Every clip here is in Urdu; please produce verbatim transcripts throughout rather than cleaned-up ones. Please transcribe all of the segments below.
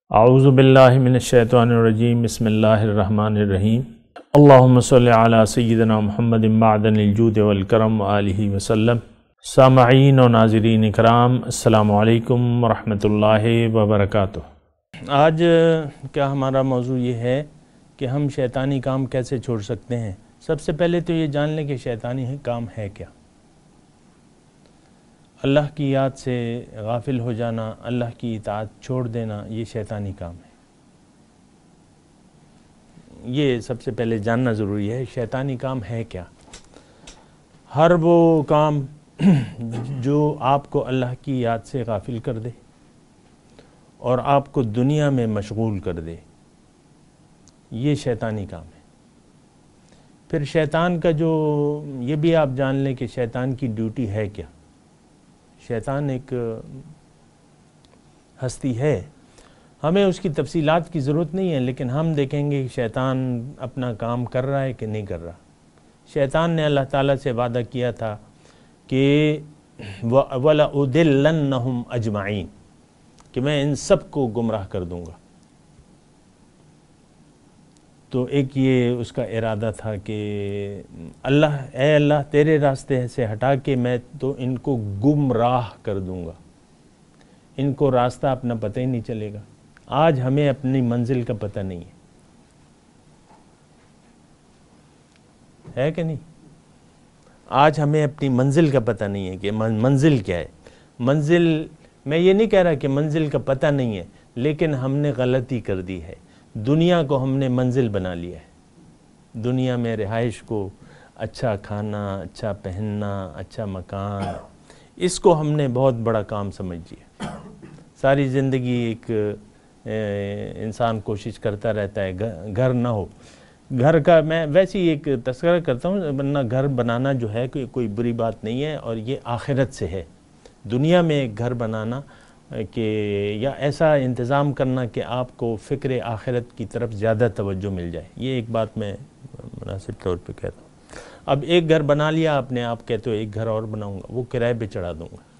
اعوذ باللہ من الشیطان الرجیم بسم اللہ الرحمن الرحیم اللہم صلی علی سیدنا محمد معدن الجود والکرم وآلہ وسلم۔ سامعین و ناظرین اکرام، السلام علیکم ورحمۃ اللہ وبرکاتہ۔ آج کا ہمارا موضوع یہ ہے کہ ہم شیطانی کام کیسے چھوڑ سکتے ہیں۔ سب سے پہلے تو یہ جان لیں کہ شیطانی کام ہے کیا۔ اللہ کی یاد سے غافل ہو جانا، اللہ کی اطاعت چھوڑ دینا، یہ شیطانی کام ہے۔ یہ سب سے پہلے جاننا ضروری ہے، شیطانی کام ہے کیا۔ ہر وہ کام جو آپ کو اللہ کی یاد سے غافل کر دے اور آپ کو دنیا میں مشغول کر دے، یہ شیطانی کام ہے۔ پھر شیطان کا جو یہ بھی آپ جان لیں کہ شیطان کی ڈیوٹی ہے کیا۔ شیطان ایک ہستی ہے، ہمیں اس کی تفصیلات کی ضرورت نہیں ہے، لیکن ہم دیکھیں گے کہ شیطان اپنا کام کر رہا ہے کہ نہیں کر رہا۔ شیطان نے اللہ تعالیٰ سے وعدہ کیا تھا کہ وَلَأُضِلَّنَّهُمْ أَجْمَعِينَ، کہ میں ان سب کو گمراہ کر دوں گا۔ تو ایک یہ اس کا ارادہ تھا کہ اللہ اے اللہ تیرے راستے سے ہٹا کے میں تو ان کو گمراہ کر دوں گا، ان کو راستہ اپنا پتہ ہی نہیں چلے گا۔ آج ہمیں اپنی منزل کا پتہ نہیں ہے، ہے کہ نہیں؟ آج ہمیں اپنی منزل کا پتہ نہیں ہے کہ منزل کیا ہے۔ منزل، میں یہ نہیں کہہ رہا کہ منزل کا پتہ نہیں ہے، لیکن ہم نے غلطی کر دی ہے۔ دنیا کو ہم نے منزل بنا لیا ہے۔ دنیا میں رہائش کو، اچھا کھانا، اچھا پہننا، اچھا مکان، اس کو ہم نے بہت بڑا کام سمجھ لیا۔ ساری زندگی ایک انسان کوشش کرتا رہتا ہے گھر نہ ہو۔ گھر کا میں ویسے ہی ایک تذکرہ کرتا ہوں، ورنہ گھر بنانا جو ہے کوئی کوئی بری بات نہیں ہے، اور یہ آخرت سے ہے۔ دنیا میں ایک گھر بنانا کہ یا ایسا انتظام کرنا کہ آپ کو فکر آخرت کی طرف زیادہ توجہ مل جائے، یہ ایک بات میں مناسب طور پہ کہتا ہوں۔ اب ایک گھر بنا لیا آپ نے، آپ کہتے ہو ایک گھر اور بناؤں گا، وہ کرائے پہ چڑھا دوں گا۔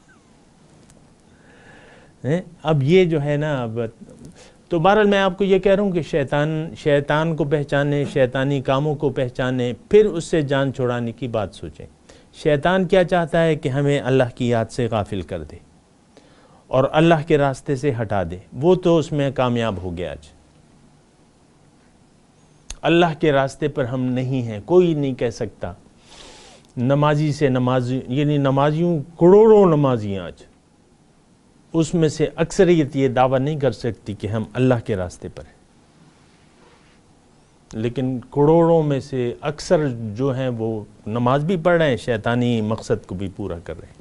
اب یہ جو ہے نا، اب تو بہرحال میں آپ کو یہ کہہ رہا ہوں کہ شیطان شیطان کو پہچانے، شیطانی کاموں کو پہچانے، پھر اس سے جان چھڑانے کی بات سوچیں۔ شیطان کیا چاہتا ہے کہ ہمیں اللہ کی یاد سے غافل کر دے اور اللہ کے راستے سے ہٹا دے۔ وہ تو اس میں کامیاب ہو گیا۔ آج اللہ کے راستے پر ہم نہیں ہیں، کوئی نہیں کہہ سکتا نمازی سے نمازی، یعنی نمازیوں کروڑوں نمازی آج، اس میں سے اکثریت یہ دعویٰ نہیں کر سکتی کہ ہم اللہ کے راستے پر ہیں، لیکن کروڑوں میں سے اکثر جو ہیں وہ نماز بھی پڑھ رہے ہیں، شیطانی مقصد کو بھی پورا کر رہے ہیں۔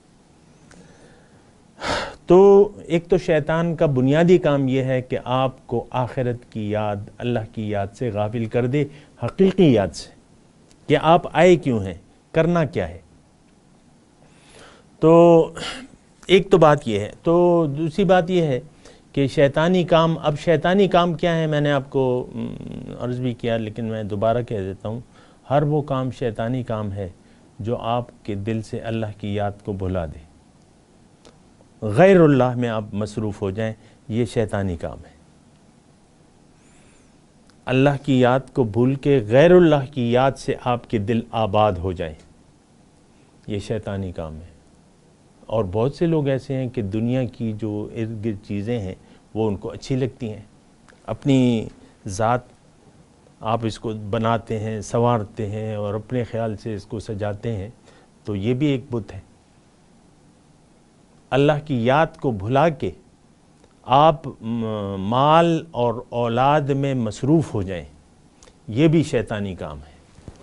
تو ایک تو شیطان کا بنیادی کام یہ ہے کہ آپ کو آخرت کی یاد، اللہ کی یاد سے غافل کر دے، حقیقی یاد سے، کہ آپ آئے کیوں ہیں، کرنا کیا ہے۔ تو ایک تو بات یہ ہے۔ تو دوسری بات یہ ہے کہ شیطانی کام، اب شیطانی کام کیا ہے، میں نے آپ کو عرض بھی کیا، لیکن میں دوبارہ کہہ دیتا ہوں، ہر وہ کام شیطانی کام ہے جو آپ کے دل سے اللہ کی یاد کو بھلا دے، غیر اللہ میں آپ مصروف ہو جائیں، یہ شیطانی کام ہے۔ اللہ کی یاد کو بھول کے غیر اللہ کی یاد سے آپ کے دل آباد ہو جائیں، یہ شیطانی کام ہے۔ اور بہت سے لوگ ایسے ہیں کہ دنیا کی جو ارد گرد چیزیں ہیں وہ ان کو اچھی لگتی ہیں، اپنی ذات آپ اس کو بناتے ہیں، سنوارتے ہیں اور اپنے خیال سے اس کو سجاتے ہیں، تو یہ بھی ایک بت ہے۔ اللہ کی یاد کو بھلا کے آپ مال اور اولاد میں مصروف ہو جائیں، یہ بھی شیطانی کام ہے۔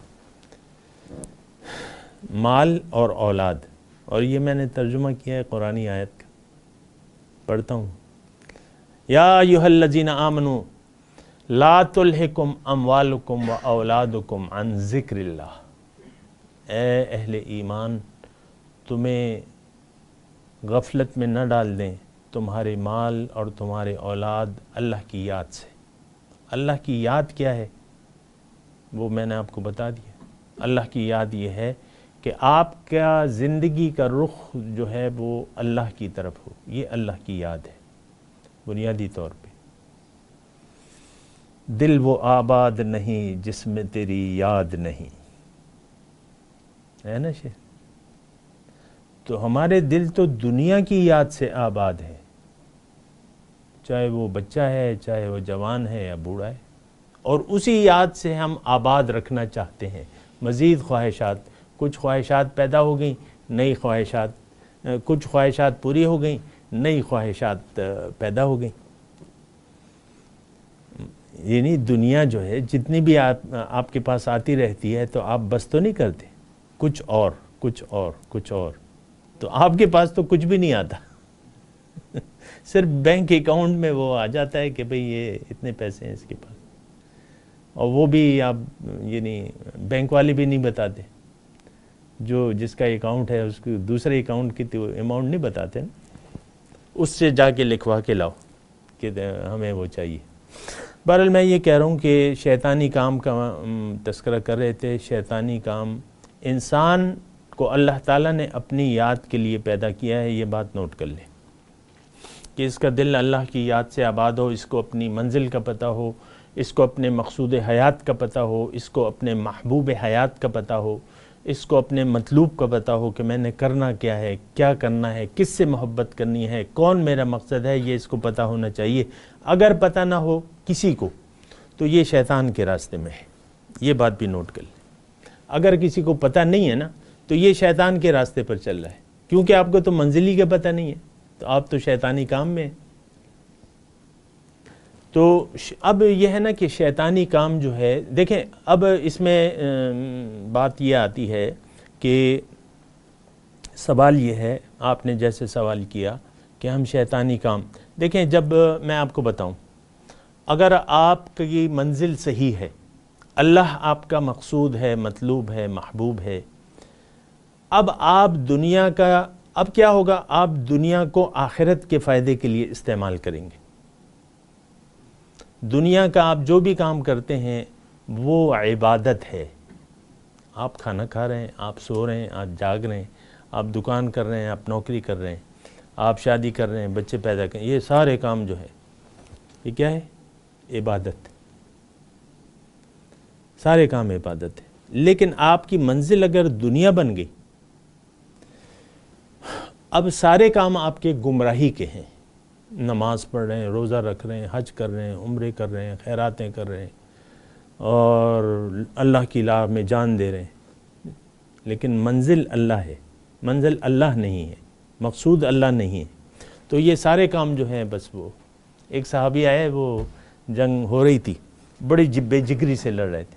مال اور اولاد، اور یہ میں نے ترجمہ کیا ہے قرآنی آیت کا، پڑھتا ہوں۔ یا ایھا الذین آمنوا لا تلھکم اموالکم و اولادکم عن ذکر اللہ، اے اہل ایمان تمہیں غفلت میں نہ ڈال دیں تمہارے مال اور تمہارے اولاد اللہ کی یاد سے۔ اللہ کی یاد کیا ہے وہ میں نے آپ کو بتا دیا۔ اللہ کی یاد یہ ہے کہ آپ کا زندگی کا رخ جو ہے وہ اللہ کی طرف ہو، یہ اللہ کی یاد ہے۔ بنیادی طور پہ۔ دل وہ آباد نہیں جس میں تیری یاد نہیں، ہے نا شیخ؟ تو ہمارے دل تو دنیا کی یاد سے آباد ہے، چاہے وہ بچہ ہے، چاہے وہ جوان ہے یا بوڑھا ہے، اور اسی یاد سے ہم آباد رکھنا چاہتے ہیں۔ مزید خواہشات، کچھ خواہشات پیدا ہو گئیں، نئی خواہشات، کچھ خواہشات پوری ہو گئیں، نئی خواہشات پیدا ہو گئیں۔ یعنی دنیا جو ہے جتنی بھی آپ آپ کے پاس آتی رہتی ہے تو آپ بس تو نہیں کرتے، کچھ اور کچھ اور کچھ اور، تو آپ کے پاس تو کچھ بھی نہیں آتا، صرف بینک اکاؤنٹ میں وہ آ جاتا ہے کہ بھئی یہ اتنے پیسے ہیں اس کے پاس، اور وہ بھی آپ یعنی بینک والے بھی نہیں بتاتے، جو جس کا اکاؤنٹ ہے اس کو دوسرے اکاؤنٹ کی تو اماؤنٹ نہیں بتاتے نا، اس سے جا کے لکھوا کے لاؤ کہ ہمیں وہ چاہیے۔ بہرحال میں یہ کہہ رہا ہوں کہ شیطانی کام کا تذکرہ کر رہے تھے۔ شیطانی کام انسان کو اللہ تعالیٰ نے اپنی یاد کے لیے پیدا کیا ہے، یہ بات نوٹ کر لیں کہ اس کا دل اللہ کی یاد سے آباد ہو، اس کو اپنی منزل کا پتہ ہو، اس کو اپنے مقصود حیات کا پتہ ہو، اس کو اپنے محبوب حیات کا پتہ ہو، اس کو اپنے مطلوب کا پتہ ہو کہ میں نے کرنا کیا ہے، کیا کرنا ہے، کس سے محبت کرنی ہے، کون میرا مقصد ہے، یہ اس کو پتہ ہونا چاہیے۔ اگر پتہ نہ ہو کسی کو تو یہ شیطان کے راستے میں ہے، یہ بات بھی نوٹ کر لیں۔ اگر کسی کو پتہ نہیں ہے نا تو یہ شیطان کے راستے پر چل رہا ہے، کیونکہ آپ کو تو منزلی کا پتہ نہیں ہے، تو آپ تو شیطانی کام میں ہیں۔ تو اب یہ ہے نا کہ شیطانی کام جو ہے، دیکھیں اب اس میں بات یہ آتی ہے کہ سوال یہ ہے، آپ نے جیسے سوال کیا کہ ہم شیطانی کام، دیکھیں جب میں آپ کو بتاؤں، اگر آپ کی منزل صحیح ہے، اللہ آپ کا مقصود ہے، مطلوب ہے، محبوب ہے، اب آپ دنیا کا، اب کیا ہوگا، آپ دنیا کو آخرت کے فائدے کے لیے استعمال کریں گے۔ دنیا کا آپ جو بھی کام کرتے ہیں وہ عبادت ہے، آپ کھانا کھا رہے ہیں، آپ سو رہے ہیں، آپ جاگ رہے ہیں، آپ دکان کر رہے ہیں، آپ نوکری کر رہے ہیں، آپ شادی کر رہے ہیں، بچے پیدا کریں، یہ سارے کام جو ہے یہ کیا ہے؟ عبادت، سارے کام عبادت ہے۔ لیکن آپ کی منزل اگر دنیا بن گئی، اب سارے کام آپ کے گمراہی کے ہیں، نماز پڑھ رہے ہیں، روزہ رکھ رہے ہیں، حج کر رہے ہیں، عمرے کر رہے ہیں، خیراتیں کر رہے ہیں اور اللہ کی راہ میں جان دے رہے ہیں، لیکن منزل اللہ ہے، منزل اللہ نہیں ہے، مقصود اللہ نہیں ہے، تو یہ سارے کام جو ہیں بس وہ ایک صحابی آئے، وہ جنگ ہو رہی تھی، بڑی بے جگری سے لڑ رہے تھے،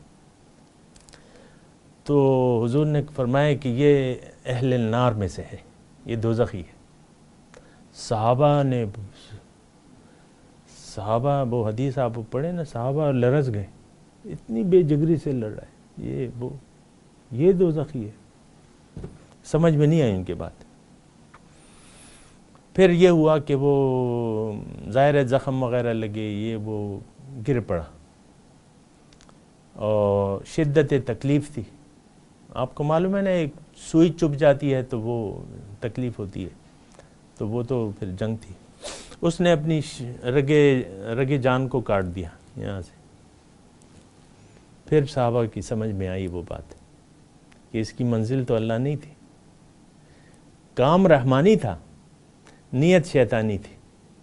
تو حضور نے فرمایا کہ یہ اہل النار میں سے ہے، یہ دوزخی ہے۔ صحابہ نے صحابہ وہ حدیث آپ پڑھیں نا، صحابہ لرز گئے، اتنی بے جگری سے لڑ رہا ہے، یہ وہ یہ دوزخی ہے، سمجھ میں نہیں آئی ان کے بات۔ پھر یہ ہوا کہ وہ ظاہر زخم وغیرہ لگے، یہ وہ گر پڑا اور شدت تکلیف تھی، آپ کو معلوم ہے نا ایک سوئی چبھ جاتی ہے تو وہ تکلیف ہوتی ہے، تو وہ تو پھر جنگ تھی، اس نے اپنی رگے رگے جان کو کاٹ دیا یہاں سے۔ پھر صحابہ کی سمجھ میں آئی وہ بات کہ اس کی منزل تو اللہ نہیں تھی، کام رحمانی تھا، نیت شیطانی تھی،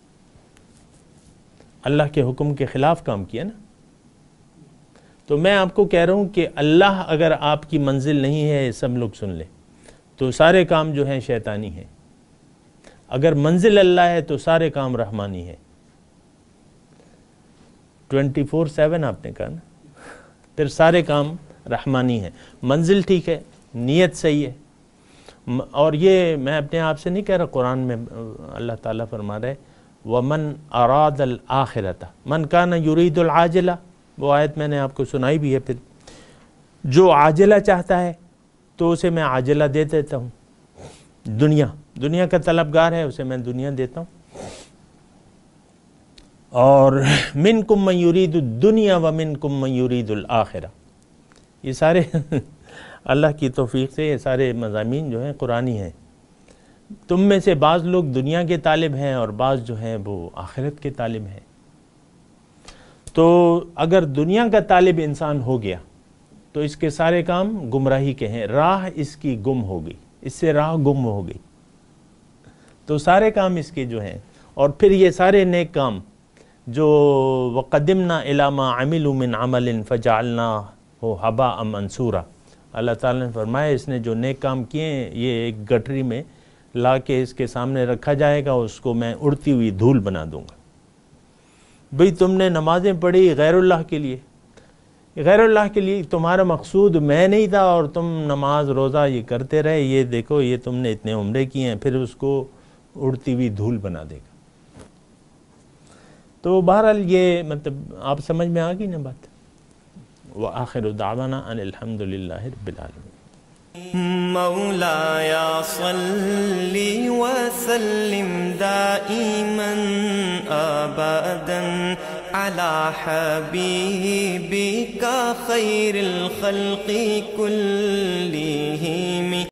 اللہ کے حکم کے خلاف کام کیا نا۔ تو میں آپ کو کہہ رہا ہوں کہ اللہ اگر آپ کی منزل نہیں ہے، سب لوگ سن لیں، تو سارے کام جو ہیں شیطانی ہیں، اگر منزل اللہ ہے تو سارے کام رحمانی ہیں۔ ٹوینٹی فور سیون آپ نے کہا نا، پھر سارے کام رحمانی ہیں، منزل ٹھیک ہے، نیت صحیح ہے، اور یہ میں اپنے آپ سے نہیں کہہ رہا، قرآن میں اللہ تعالیٰ فرما رہے وَمَنْ أَرَادَ الْآخِرَةَ مَنْ كَانَ يُرِيدُ الْعَاجِلَةَ، وہ آیت میں نے آپ کو سنائی بھی ہے، پھر جو عاجلہ چاہتا ہے تو اسے میں عاجلہ دے دیتا ہوں، دنیا دنیا کا طلبگار ہے اسے میں دنیا دیتا ہوں، اور مِنْكُمْ مَنْ يُرِيدُ الدُّنْيَا وَمِنْكُمْ مَنْ يُرِيدُ الْآخِرَةَ، یہ سارے اللہ کی توفیق سے یہ سارے مضامین جو ہیں قرآنی ہیں، تم میں سے بعض لوگ دنیا کے طالب ہیں اور بعض جو ہیں وہ آخرت کے طالب ہیں۔ تو اگر دنیا کا طالب انسان ہو گیا تو اس کے سارے کام گمراہی کے ہیں، راہ اس کی گم ہو گئی، اس سے راہ گم ہو گئی، تو سارے کام اس کے جو ہیں، اور پھر یہ سارے نیک کام جو وَقَدِّمْنَا إِلَى مَا عَمِلُوا مِنْ عَمَلٍ فَجَعَلْنَاهُ هَبَاءً مَنْثُورًا، اللہ تعالیٰ نے فرمایا اس نے جو نیک کام کیے ہیں یہ ایک گٹری میں لا کے اس کے سامنے رکھا جائے گا، اس کو میں اڑتی ہوئی دھول بنا دوں گا۔ بھئی تم نے نمازیں پڑھی غیر اللہ کے لیے، غیر اللہ کے لیے، تمہارا مقصود میں نہیں تھا اور تم نماز روزہ یہ کرتے رہے، یہ دیکھو یہ تم نے اتنے عمرے کیے ہیں، پھر اس کو اڑتی ہوئی دھول بنا دے گا۔ تو بہرحال یہ مطلب آپ سمجھ میں آ گئی نا بات۔ وآخر دعوانا ان الحمد للہ رب العالمین۔ مولایا صلی وسلم دائما ابدا على حبیبک خیر الخلق کلہم۔